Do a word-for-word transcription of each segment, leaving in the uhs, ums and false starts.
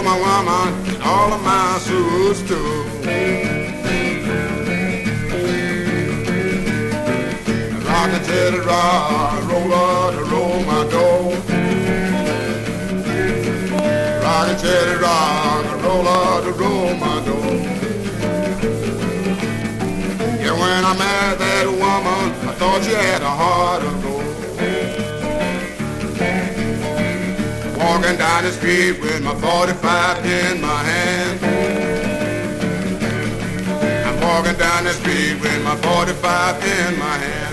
my woman and all of my suits too. Rock and tell the rock, roller to roll my dough. Rock and tell the rock, roller to roll my dough. Yeah, when I met that woman, I thought she had a heart of gold. Walking down the street with my forty-five in my hand. I'm walking down the street with my forty-five in my hand.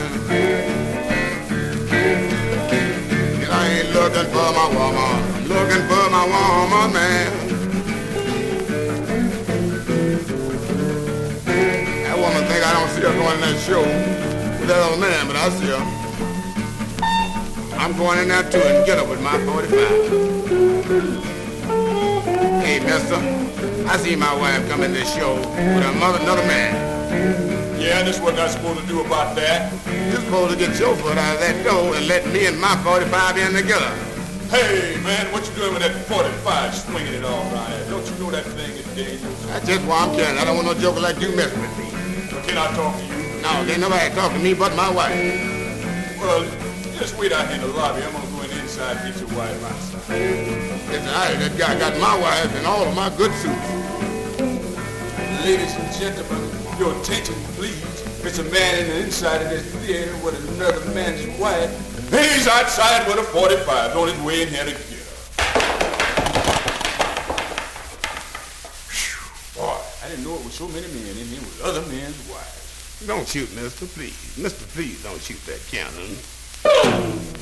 And I ain't looking for my woman, I'm looking for my woman, man. That woman think I don't see her going in that show with that other man, but I see her. I'm going in there too and get her with my forty-five. Hey, mister, I see my wife come in this show with another, another man. Yeah, this what I'm supposed to do about that. You're supposed to get your foot out of that door and let me and my forty-five in together. Hey, man, what you doing with that forty-five swinging it all around there? Don't you know that thing is dangerous? That's just why I'm telling you. I don't want no joker like you messing with me. Can I talk to you? No, there's nobody talk to me but my wife. Well, just wait out here in the lobby. I'm gonna go in inside and get your wife outside. Listen, I, that guy got my wife and all of my good suits. Ladies and gentlemen, your attention, please. It's a man in the inside of this theater with another man's wife. He's outside with a forty-five on his way in here to get her. Boy, I didn't know it was so many men in here with other men's wives. Don't shoot, mister, please. Mister, please don't shoot that cannon.